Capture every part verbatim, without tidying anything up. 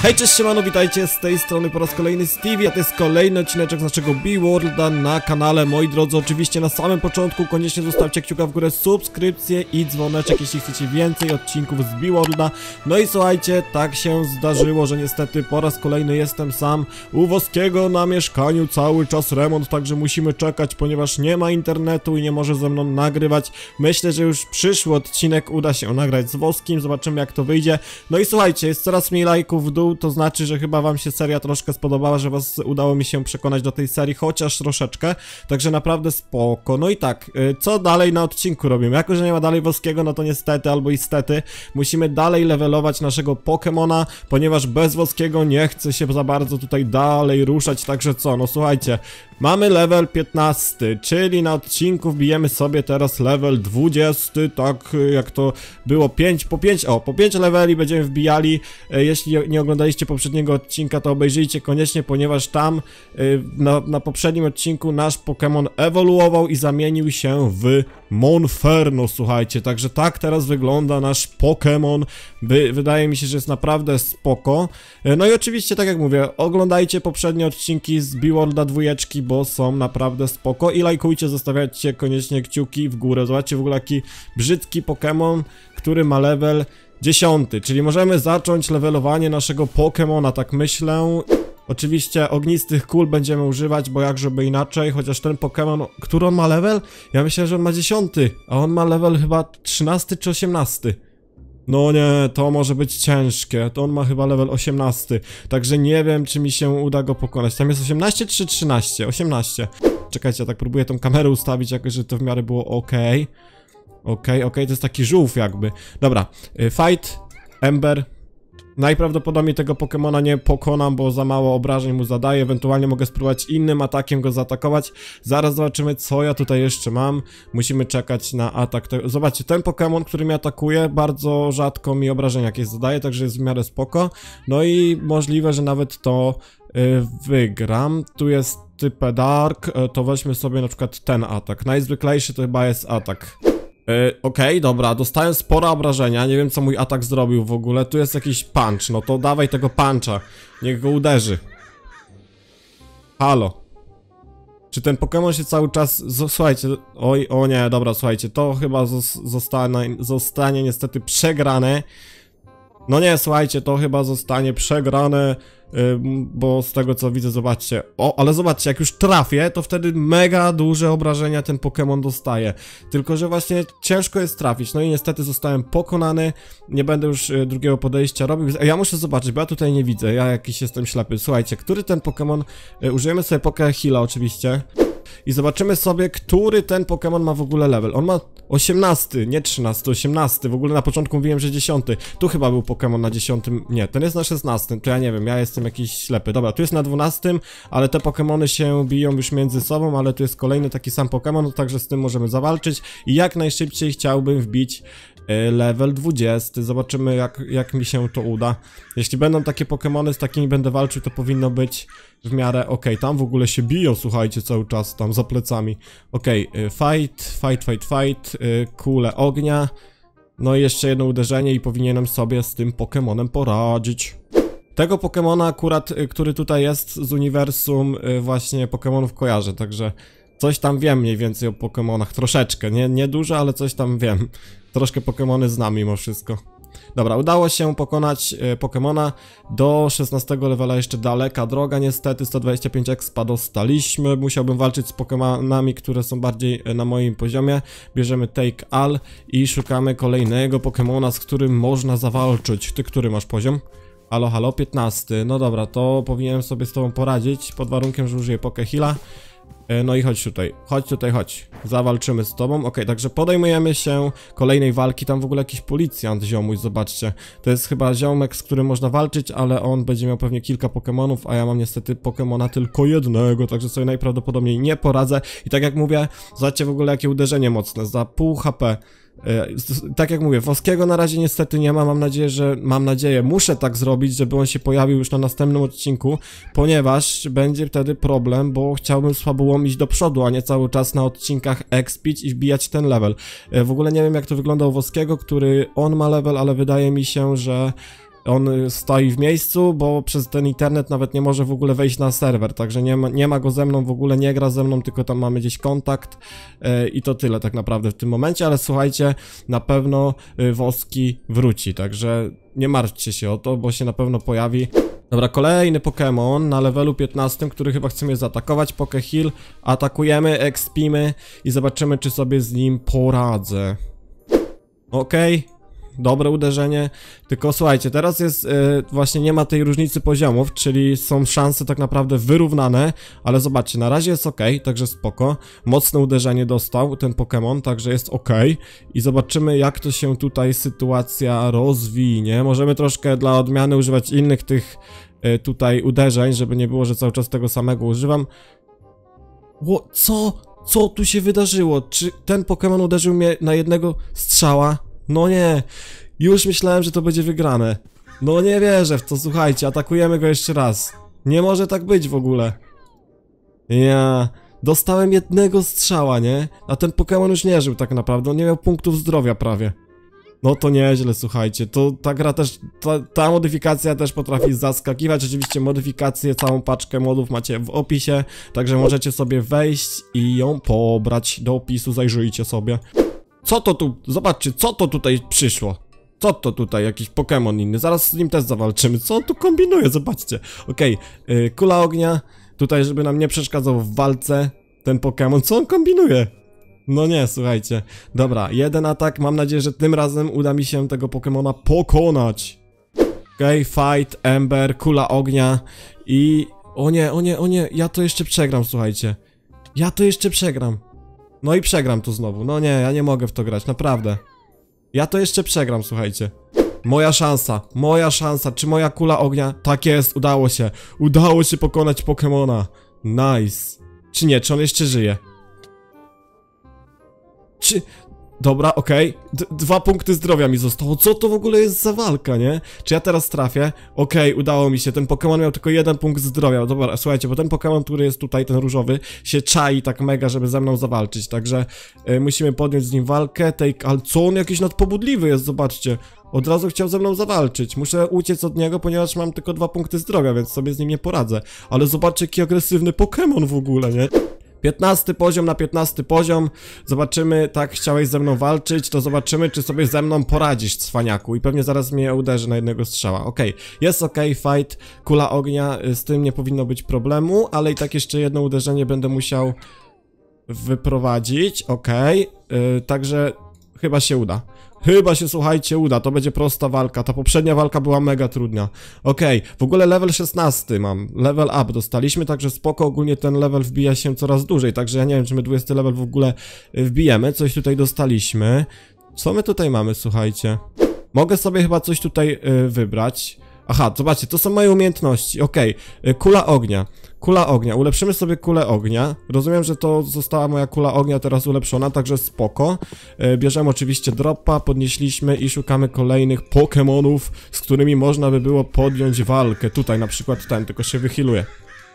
Hej, cześć, siemano, witajcie z tej strony po raz kolejny Stevie, a to jest kolejny odcineczek z naszego B-Worlda na kanale. Moi drodzy, oczywiście na samym początku koniecznie zostawcie kciuka w górę, subskrypcję i dzwoneczek, jeśli chcecie więcej odcinków z B-Worlda. No i słuchajcie, tak się zdarzyło, że niestety po raz kolejny jestem sam u Woskiego na mieszkaniu, cały czas remont, także musimy czekać, ponieważ nie ma internetu i nie może ze mną nagrywać. Myślę, że już przyszły odcinek uda się nagrać z Woskim, zobaczymy jak to wyjdzie. No i słuchajcie, jest coraz mniej lajków w dół, to znaczy, że chyba wam się seria troszkę spodobała, że was udało mi się przekonać do tej serii, chociaż troszeczkę, także naprawdę spoko. No i tak, co dalej na odcinku robimy? Jako, że nie ma dalej Woskiego, no to niestety albo istety musimy dalej levelować naszego Pokemona, ponieważ bez Woskiego nie chce się za bardzo tutaj dalej ruszać, także co, no słuchajcie, mamy level piętnasty, czyli na odcinku wbijemy sobie teraz level dwudziesty, tak jak to było pięć po pięć, o, po pięć leveli będziemy wbijali. Jeśli nie oglądaliście poprzedniego odcinka, to obejrzyjcie koniecznie, ponieważ tam na, na poprzednim odcinku nasz Pokémon ewoluował i zamienił się w Monferno, słuchajcie, także tak teraz wygląda nasz Pokémon. Wy, wydaje mi się, że jest naprawdę spoko. No i oczywiście, tak jak mówię, oglądajcie poprzednie odcinki z B-Worlda dwójeczki, bo są naprawdę spoko i lajkujcie, zostawiajcie koniecznie kciuki w górę. Zobaczcie w ogóle jaki brzydki Pokémon, który ma level dziesiąty, czyli możemy zacząć levelowanie naszego Pokemona, tak myślę. Oczywiście ognistych kul będziemy używać, bo jak żeby inaczej, chociaż ten Pokemon, który on ma level? Ja myślę, że on ma dziesiąty, a on ma level chyba trzynasty czy osiemnasty. No nie, to może być ciężkie, to on ma chyba level osiemnasty, także nie wiem, czy mi się uda go pokonać. Tam jest osiemnaście czy trzynaście? osiemnaście. Czekajcie, ja tak próbuję tą kamerę ustawić, jakoś, żeby to w miarę było ok. Okej, okej, to jest taki żółw jakby. Dobra, Fight, Ember. Najprawdopodobniej tego Pokemona nie pokonam, bo za mało obrażeń mu zadaję. Ewentualnie mogę spróbować innym atakiem go zaatakować. Zaraz zobaczymy, co ja tutaj jeszcze mam. Musimy czekać na atak. Zobaczcie, ten Pokemon, który mnie atakuje, bardzo rzadko mi obrażeń jakieś zadaje, także jest w miarę spoko. No i możliwe, że nawet to yy, wygram. Tu jest typ Dark, yy, to weźmy sobie na przykład ten atak. Najzwyklejszy to chyba jest atak. Yy, Okej, okay, dobra, dostałem spore obrażenia, nie wiem co mój atak zrobił w ogóle, tu jest jakiś punch, no to dawaj tego puncha, niech go uderzy. Halo. Czy ten Pokémon się cały czas, słuchajcie, oj, o nie, dobra, słuchajcie, to chyba zostanie, zostanie niestety przegrane. No nie, słuchajcie, to chyba zostanie przegrane, yy, bo z tego co widzę, zobaczcie. O, ale zobaczcie, jak już trafię, to wtedy mega duże obrażenia ten Pokémon dostaje. Tylko że właśnie ciężko jest trafić, no i niestety zostałem pokonany. Nie będę już yy, drugiego podejścia robił. Ja muszę zobaczyć, bo ja tutaj nie widzę, ja jakiś jestem ślepy. Słuchajcie, który ten Pokémon, yy, użyjemy sobie Poké Heala oczywiście. I zobaczymy sobie, który ten Pokémon ma w ogóle level. On ma osiemnasty, nie trzynasty, osiemnasty. W ogóle na początku mówiłem, że dziesiąty. Tu chyba był Pokémon na dziesiątym. Nie, ten jest na szesnastym. To ja nie wiem, ja jestem jakiś ślepy. Dobra, tu jest na dwunastym, ale te Pokémony się biją już między sobą, ale tu jest kolejny taki sam Pokémon, także z tym możemy zawalczyć. I jak najszybciej chciałbym wbić level dwudziesty. Zobaczymy jak, jak mi się to uda. Jeśli będą takie Pokémony, z takimi będę walczył, to powinno być w miarę ok. Tam w ogóle się biją, słuchajcie, cały czas tam za plecami. Ok, fight, fight, fight, fight, kule ognia. No i jeszcze jedno uderzenie i powinienem sobie z tym Pokémonem poradzić. Tego Pokémona akurat, który tutaj jest z uniwersum właśnie Pokémonów kojarzę, także coś tam wiem mniej więcej o Pokémonach, troszeczkę, nie, nie dużo, ale coś tam wiem. Troszkę Pokémony znam mimo wszystko. Dobra, udało się pokonać e, Pokémona do szesnastego levela, jeszcze daleka droga niestety, sto dwadzieścia pięć expa dostaliśmy. Musiałbym walczyć z Pokémonami, które są bardziej e, na moim poziomie. Bierzemy Take All i szukamy kolejnego Pokémona, z którym można zawalczyć. Ty który masz poziom? Halo, halo, piętnasty. No dobra, to powinienem sobie z tobą poradzić, pod warunkiem, że użyję Poké Heala. No i chodź tutaj, chodź tutaj, chodź. Zawalczymy z tobą, okej, okay, także podejmujemy się kolejnej walki. Tam w ogóle jakiś policjant ziomuś, zobaczcie. To jest chyba ziomek, z którym można walczyć, ale on będzie miał pewnie kilka Pokémonów, a ja mam niestety Pokémona tylko jednego, także sobie najprawdopodobniej nie poradzę. I tak jak mówię, zobaczcie w ogóle jakie uderzenie mocne, za pół H P. Tak jak mówię, Woskiego na razie niestety nie ma, mam nadzieję, że, mam nadzieję, muszę tak zrobić, żeby on się pojawił już na następnym odcinku, ponieważ będzie wtedy problem, bo chciałbym z fabułą iść do przodu, a nie cały czas na odcinkach expić i wbijać ten level. W ogóle nie wiem jak to wygląda u Woskiego, który on ma level, ale wydaje mi się, że on stoi w miejscu, bo przez ten internet nawet nie może w ogóle wejść na serwer, także nie ma, nie ma go ze mną, w ogóle nie gra ze mną, tylko tam mamy gdzieś kontakt yy, i to tyle tak naprawdę w tym momencie, ale słuchajcie, na pewno yy, Woski wróci, także nie martwcie się o to, bo się na pewno pojawi. Dobra, kolejny Pokémon na levelu piętnastym, który chyba chce mnie zaatakować, Pokehill. Atakujemy, expimy i zobaczymy, czy sobie z nim poradzę. Okej, okay. Dobre uderzenie, tylko słuchajcie, teraz jest, yy, właśnie nie ma tej różnicy poziomów, czyli są szanse tak naprawdę wyrównane, ale zobaczcie, na razie jest ok, także spoko. Mocne uderzenie dostał ten Pokémon, także jest ok. I zobaczymy, jak to się tutaj sytuacja rozwinie. Możemy troszkę dla odmiany używać innych tych yy, tutaj uderzeń, żeby nie było, że cały czas tego samego używam. Ło, co? Co tu się wydarzyło? Czy ten Pokémon uderzył mnie na jednego strzała? No nie, już myślałem, że to będzie wygrane. No nie wierzę w to, słuchajcie, atakujemy go jeszcze raz. Nie może tak być w ogóle. Ja, dostałem jednego strzała, nie? A ten Pokémon już nie żył tak naprawdę, on nie miał punktów zdrowia prawie. No to nieźle, słuchajcie, to ta gra też, ta, ta modyfikacja też potrafi zaskakiwać. Oczywiście modyfikację, całą paczkę modów macie w opisie, także możecie sobie wejść i ją pobrać do opisu, zajrzyjcie sobie. Co to tu? Zobaczcie, co to tutaj przyszło? Co to tutaj? Jakiś Pokémon inny. Zaraz z nim też zawalczymy. Co on tu kombinuje? Zobaczcie. Okej, okay. yy, kula ognia. Tutaj, żeby nam nie przeszkadzał w walce ten Pokémon. Co on kombinuje? No nie, słuchajcie. Dobra, jeden atak. Mam nadzieję, że tym razem uda mi się tego Pokémona pokonać. Okej, okay, fight, Ember, kula ognia i... O nie, o nie, o nie. Ja to jeszcze przegram, słuchajcie. Ja to jeszcze przegram. No i przegram tu znowu, no nie, ja nie mogę w to grać, naprawdę. Ja to jeszcze przegram, słuchajcie. Moja szansa, moja szansa, czy moja kula ognia? Tak jest, udało się. Udało się pokonać Pokemona. Nice. Czy nie, czy on jeszcze żyje? Czy... Dobra, okej, okay. Dwa punkty zdrowia mi zostało. Co to w ogóle jest za walka, nie? Czy ja teraz trafię? Okej, okay, udało mi się. Ten Pokémon miał tylko jeden punkt zdrowia. Dobra, słuchajcie, bo ten Pokémon, który jest tutaj, ten różowy, się czai tak mega, żeby ze mną zawalczyć. Także y, musimy podjąć z nim walkę. Take... Ale co on jakiś nadpobudliwy jest, zobaczcie. Od razu chciał ze mną zawalczyć. Muszę uciec od niego, ponieważ mam tylko dwa punkty zdrowia, więc sobie z nim nie poradzę. Ale zobaczcie, jaki agresywny Pokémon w ogóle, nie? piętnasty poziom na piętnasty poziom. Zobaczymy, tak chciałeś ze mną walczyć, to zobaczymy, czy sobie ze mną poradzisz, cwaniaku. I pewnie zaraz mnie uderzy na jednego strzała. Okej, okay. Jest okej, okay, fight, kula ognia, z tym nie powinno być problemu, ale i tak jeszcze jedno uderzenie będę musiał wyprowadzić. Okej, okay. Yy, także chyba się uda. Chyba się, słuchajcie, uda, to będzie prosta walka. Ta poprzednia walka była mega trudna. Okej, okay. W ogóle level szesnasty mam, level up dostaliśmy, także spoko, ogólnie ten level wbija się coraz dłużej, także ja nie wiem, czy my dwudziesty level w ogóle wbijemy, coś tutaj dostaliśmy. Co my tutaj mamy, słuchajcie? Mogę sobie chyba coś tutaj yy, wybrać. Aha, zobaczcie, to są moje umiejętności, okej, okay. Kula ognia. Kula ognia, ulepszymy sobie kulę ognia. Rozumiem, że to została moja kula ognia teraz ulepszona, także spoko. e, Bierzemy oczywiście dropa, podnieśliśmy i szukamy kolejnych Pokémonów, z którymi można by było podjąć walkę. Tutaj na przykład ten, tylko się wyhealuje.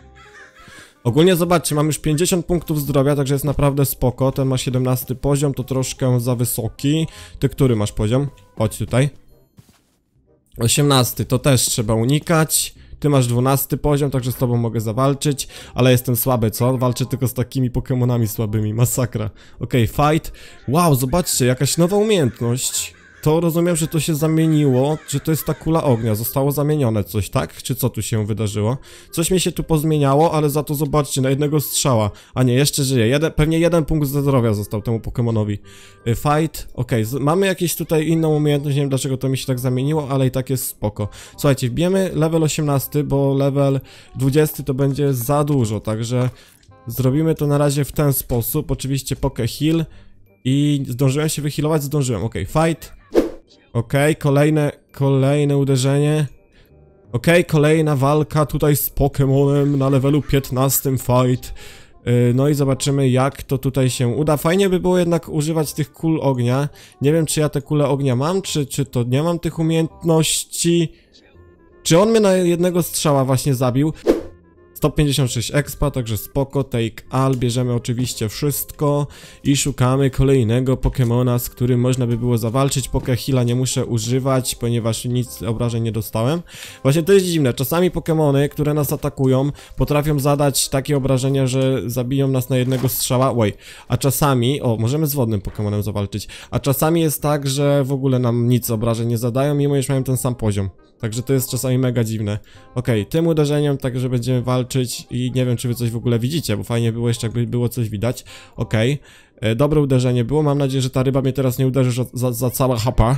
Ogólnie zobaczcie, mam już pięćdziesiąt punktów zdrowia, także jest naprawdę spoko. Ten ma siedemnasty poziom, to troszkę za wysoki. Ty który masz poziom? Chodź tutaj. osiemnasty, to też trzeba unikać. Ty masz dwunasty poziom, także z tobą mogę zawalczyć. Ale jestem słaby, co? Walczę tylko z takimi Pokemonami słabymi, masakra. Okej, okay, fight. Wow, zobaczcie, jakaś nowa umiejętność. To rozumiem, że to się zamieniło, że to jest ta kula ognia, zostało zamienione coś, tak? Czy co tu się wydarzyło? Coś mi się tu pozmieniało, ale za to zobaczcie, na jednego strzała. A nie, jeszcze żyje, jeden, pewnie jeden punkt zdrowia został temu Pokemonowi. Fight, okej, okay. Mamy jakieś tutaj inną umiejętność, nie wiem dlaczego to mi się tak zamieniło, ale i tak jest spoko. Słuchajcie, wbijemy level osiemnasty, bo level dwudziesty to będzie za dużo, także zrobimy to na razie w ten sposób, oczywiście Pokeheal. I zdążyłem się wyhealować, zdążyłem, okej, okay, fight. Okej, okay, kolejne, kolejne uderzenie. Okej, okay, kolejna walka tutaj z Pokemonem na levelu piętnastym, fight. Yy, no i zobaczymy, jak to tutaj się uda. Fajnie by było jednak używać tych kul ognia. Nie wiem, czy ja te kule ognia mam, czy, czy to nie mam tych umiejętności. Czy on mnie na jednego strzała właśnie zabił? sto pięćdziesiąt sześć expa, także spoko, take all, bierzemy oczywiście wszystko i szukamy kolejnego Pokemona, z którym można by było zawalczyć. Pokehila nie muszę używać, ponieważ nic obrażeń nie dostałem. Właśnie to jest dziwne, czasami Pokemony, które nas atakują, potrafią zadać takie obrażenia, że zabiją nas na jednego strzała, oj, a czasami, o, możemy z wodnym Pokemonem zawalczyć, a czasami jest tak, że w ogóle nam nic obrażeń nie zadają, mimo iż mają ten sam poziom. Także to jest czasami mega dziwne. Okej, okay, tym uderzeniem także będziemy walczyć i nie wiem, czy wy coś w ogóle widzicie, bo fajnie było jeszcze, jakby było coś widać. Okej, okay. Dobre uderzenie było, mam nadzieję, że ta ryba mnie teraz nie uderzy za, za całe hapa.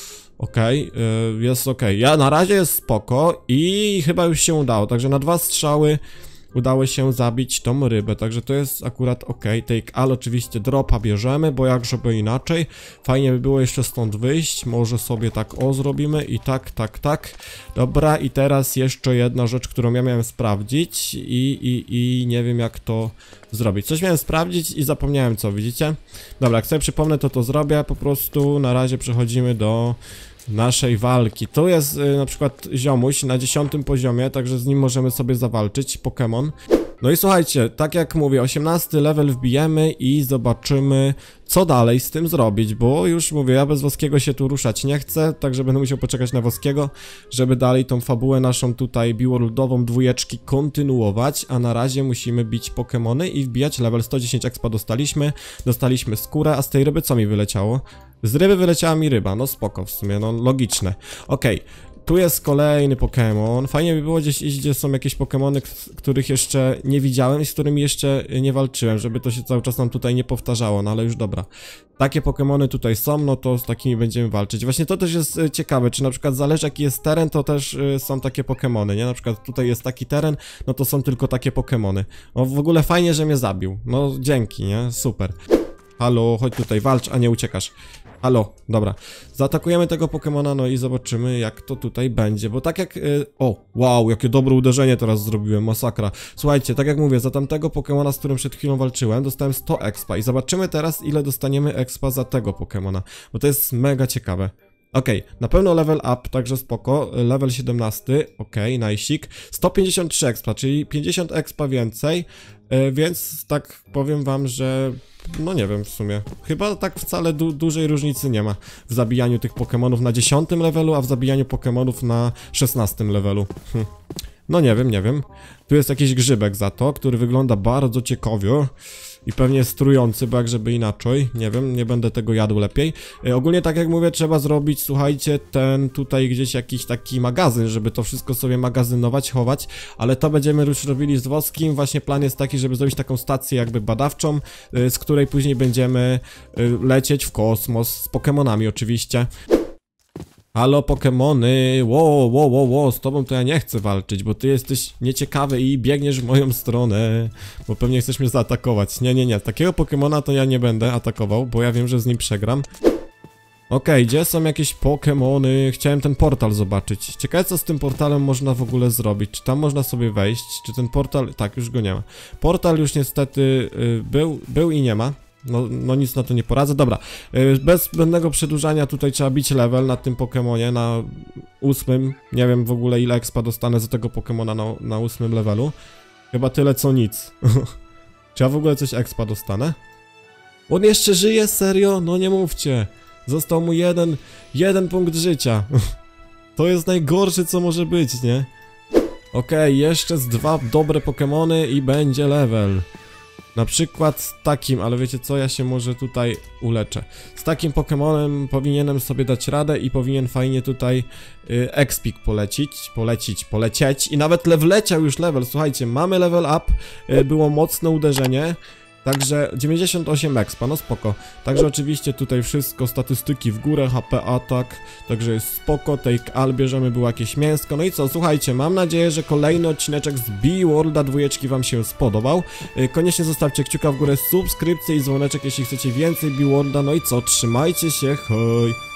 Okej, okay, jest okej. Okay. Ja na razie jest spoko i chyba już się udało, także na dwa strzały udało się zabić tą rybę, także to jest akurat ok. Take all, oczywiście dropa bierzemy, bo jak żeby inaczej. Fajnie by było jeszcze stąd wyjść, może sobie tak o zrobimy i tak, tak, tak. Dobra, i teraz jeszcze jedna rzecz, którą ja miałem sprawdzić i, i, i nie wiem jak to zrobić. Coś miałem sprawdzić i zapomniałem co, widzicie? Dobra, jak sobie przypomnę to to zrobię, po prostu na razie przechodzimy do naszej walki. Tu jest y, na przykład ziomuś na dziesiątym poziomie, także z nim możemy sobie zawalczyć, Pokémon. No i słuchajcie, tak jak mówię, osiemnasty level wbijemy i zobaczymy, co dalej z tym zrobić, bo już mówię, ja bez Woskiego się tu ruszać nie chcę, także będę musiał poczekać na Woskiego, żeby dalej tą fabułę naszą tutaj Beworldową dwójeczki kontynuować, a na razie musimy bić Pokémony i wbijać level. sto dziesięć expa dostaliśmy, dostaliśmy skórę, a z tej ryby co mi wyleciało? Z ryby wyleciała mi ryba, no spoko w sumie, no logiczne. Okej. Okay. Tu jest kolejny Pokémon. Fajnie by było gdzieś iść, gdzie są jakieś Pokémony, których jeszcze nie widziałem i z którymi jeszcze nie walczyłem, żeby to się cały czas nam tutaj nie powtarzało, no ale już dobra. Takie Pokémony tutaj są, no to z takimi będziemy walczyć. Właśnie to też jest ciekawe, czy na przykład zależy jaki jest teren, to też są takie Pokémony, nie? Na przykład tutaj jest taki teren, no to są tylko takie Pokémony. No w ogóle fajnie, że mnie zabił. No dzięki, nie? Super. Halo, chodź tutaj, walcz, a nie uciekasz. Halo, dobra. Zaatakujemy tego Pokemona, no i zobaczymy jak to tutaj będzie, bo tak jak... Yy, o, wow, jakie dobre uderzenie teraz zrobiłem, masakra. Słuchajcie, tak jak mówię, za tamtego Pokemona, z którym przed chwilą walczyłem, dostałem sto expa i zobaczymy teraz, ile dostaniemy expa za tego Pokemona, bo to jest mega ciekawe. Okej, okay, na pewno level up, także spoko, level siedemnasty, okej, okay, najsik, sto pięćdziesiąt trzy expa, czyli pięćdziesiąt expa więcej, yy, więc tak powiem wam, że no nie wiem w sumie, chyba tak wcale du dużej różnicy nie ma w zabijaniu tych Pokemonów na dziesiątym levelu, a w zabijaniu Pokemonów na szesnastym levelu. Hm. No nie wiem, nie wiem, tu jest jakiś grzybek za to, który wygląda bardzo ciekawie. I pewnie jest trujący, bo jak żeby inaczej, nie wiem, nie będę tego jadł lepiej. E, ogólnie tak jak mówię, trzeba zrobić, słuchajcie, ten tutaj gdzieś jakiś taki magazyn, żeby to wszystko sobie magazynować, chować, ale to będziemy już robili z Woskim. Właśnie plan jest taki, żeby zrobić taką stację jakby badawczą, e, z której później będziemy e, lecieć w kosmos, z Pokemonami oczywiście. Halo Pokemony, ło, ło, ło, ło, z tobą to ja nie chcę walczyć, bo ty jesteś nieciekawy i biegniesz w moją stronę, bo pewnie chcesz mnie zaatakować. Nie, nie, nie, takiego Pokemona to ja nie będę atakował, bo ja wiem, że z nim przegram. Okej, okay, gdzie są jakieś Pokemony? Chciałem ten portal zobaczyć. Ciekawe co z tym portalem można w ogóle zrobić, czy tam można sobie wejść, czy ten portal... Tak, już go nie ma. Portal już niestety yy, był, był i nie ma. No, no nic na to nie poradzę. Dobra, bez zbędnego przedłużania tutaj trzeba bić level na tym Pokemonie, na ósmym. Nie wiem w ogóle ile expa dostanę za tego Pokemona na, na ósmym levelu. Chyba tyle co nic. Czy ja w ogóle coś expa dostanę? On jeszcze żyje? Serio? No nie mówcie. Został mu jeden, jeden punkt życia. To jest najgorsze co może być, nie? Okej, okay, jeszcze z dwa dobre Pokemony i będzie level. Na przykład z takim, ale wiecie co, ja się może tutaj uleczę. Z takim Pokemonem powinienem sobie dać radę i powinien fajnie tutaj y, Expik polecić, polecić, polecieć i nawet wleciał już level, słuchajcie, mamy level up, y, było mocne uderzenie. Także dziewięćdziesiąt osiem expa, no spoko. Także oczywiście tutaj wszystko, statystyki w górę, H P, atak. Także jest spoko, take all, bierzemy było jakieś mięsko. No i co, słuchajcie, mam nadzieję, że kolejny odcineczek z Beworlda dwójeczki wam się spodobał. Yy, koniecznie zostawcie kciuka w górę, subskrypcję i dzwoneczek, jeśli chcecie więcej Beworlda. No i co, trzymajcie się, hej!